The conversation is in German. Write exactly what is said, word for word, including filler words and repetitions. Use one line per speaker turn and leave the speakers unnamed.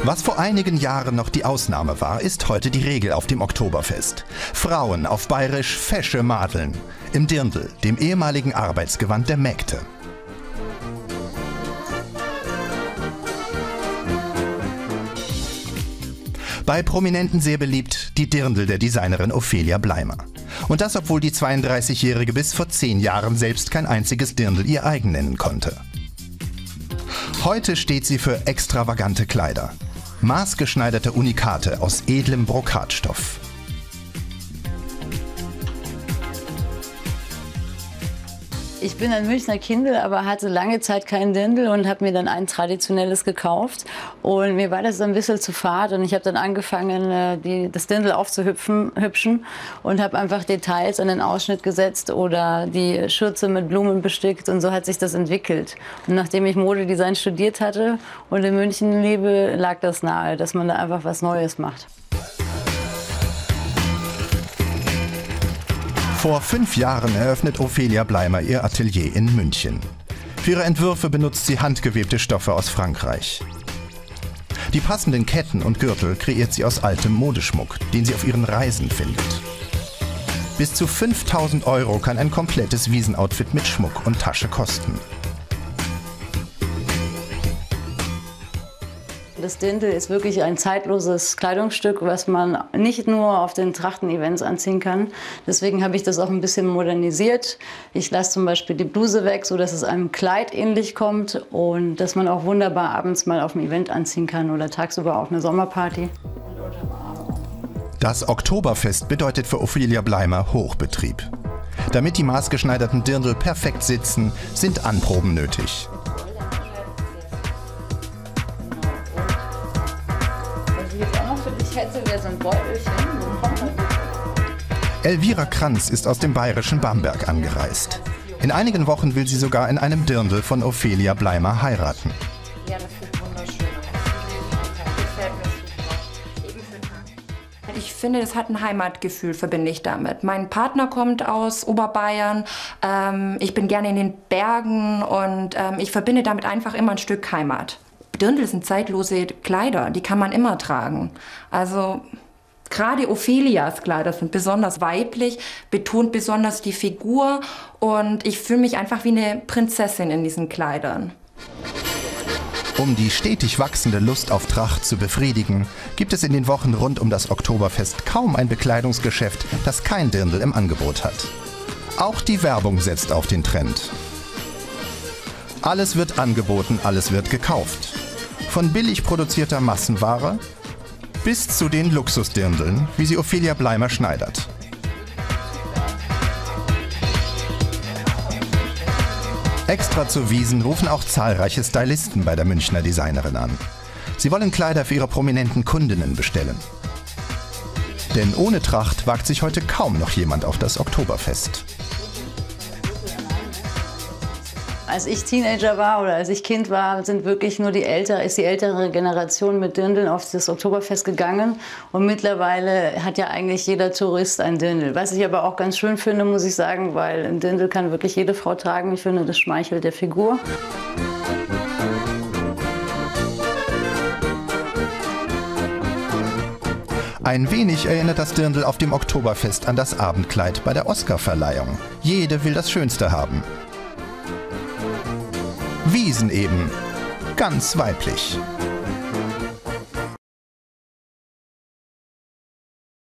Was vor einigen Jahren noch die Ausnahme war, ist heute die Regel auf dem Oktoberfest. Frauen auf bayerisch fesche Madeln, im Dirndl, dem ehemaligen Arbeitsgewand der Mägde. Bei Prominenten sehr beliebt die Dirndl der Designerin Ophelia Bleimer. Und das, obwohl die zweiunddreißigjährige bis vor zehn Jahren selbst kein einziges Dirndl ihr eigen nennen konnte. Heute steht sie für extravagante Kleider. Maßgeschneiderte Unikate aus edlem Brokatstoff.
Ich bin ein Münchner Kindl, aber hatte lange Zeit kein Dirndl und habe mir dann ein traditionelles gekauft. Und mir war das ein bisschen zu fad und ich habe dann angefangen, die, das Dirndl aufzuhüpfen hübschen und habe einfach Details an den Ausschnitt gesetzt oder die Schürze mit Blumen bestickt und so hat sich das entwickelt. Und nachdem ich Modedesign studiert hatte und in München lebe, lag das nahe, dass man da einfach was Neues macht.
Vor fünf Jahren eröffnet Ophelia Bleimer ihr Atelier in München. Für ihre Entwürfe benutzt sie handgewebte Stoffe aus Frankreich. Die passenden Ketten und Gürtel kreiert sie aus altem Modeschmuck, den sie auf ihren Reisen findet. Bis zu fünftausend Euro kann ein komplettes Wiesenoutfit mit Schmuck und Tasche kosten.
Das Dirndl ist wirklich ein zeitloses Kleidungsstück, was man nicht nur auf den Trachten-Events anziehen kann. Deswegen habe ich das auch ein bisschen modernisiert. Ich lasse zum Beispiel die Bluse weg, sodass es einem Kleid ähnlich kommt und dass man auch wunderbar abends mal auf dem Event anziehen kann oder tagsüber auf eine Sommerparty.
Das Oktoberfest bedeutet für Ophelia Bleimer Hochbetrieb. Damit die maßgeschneiderten Dirndl perfekt sitzen, sind Anproben nötig. Elvira Kranz ist aus dem bayerischen Bamberg angereist. In einigen Wochen will sie sogar in einem Dirndl von Ophelia Bleimer heiraten.
Ja, das wird wunderschön. Gefällt mir super. Ich finde, es hat ein Heimatgefühl, verbinde ich damit. Mein Partner kommt aus Oberbayern, ähm, ich bin gerne in den Bergen und ähm, ich verbinde damit einfach immer ein Stück Heimat. Dirndl sind zeitlose Kleider, die kann man immer tragen. Also gerade Ophelias Kleider sind besonders weiblich, betont besonders die Figur und ich fühle mich einfach wie eine Prinzessin in diesen Kleidern.
Um die stetig wachsende Lust auf Tracht zu befriedigen, gibt es in den Wochen rund um das Oktoberfest kaum ein Bekleidungsgeschäft, das kein Dirndl im Angebot hat. Auch die Werbung setzt auf den Trend. Alles wird angeboten, alles wird gekauft. Von billig produzierter Massenware bis zu den Luxusdirndln, wie sie Ophelia Bleimer schneidert. Extra zu Wiesn rufen auch zahlreiche Stylisten bei der Münchner Designerin an. Sie wollen Kleider für ihre prominenten Kundinnen bestellen. Denn ohne Tracht wagt sich heute kaum noch jemand auf das Oktoberfest.
Als ich Teenager war oder als ich Kind war, sind wirklich nur die ältere, ist die ältere Generation mit Dirndln auf das Oktoberfest gegangen. Und mittlerweile hat ja eigentlich jeder Tourist ein Dirndl. Was ich aber auch ganz schön finde, muss ich sagen, weil ein Dirndl kann wirklich jede Frau tragen. Ich finde, das schmeichelt der Figur.
Ein wenig erinnert das Dirndl auf dem Oktoberfest an das Abendkleid bei der Oscarverleihung. Jede will das Schönste haben. Wiesn eben. Ganz weiblich.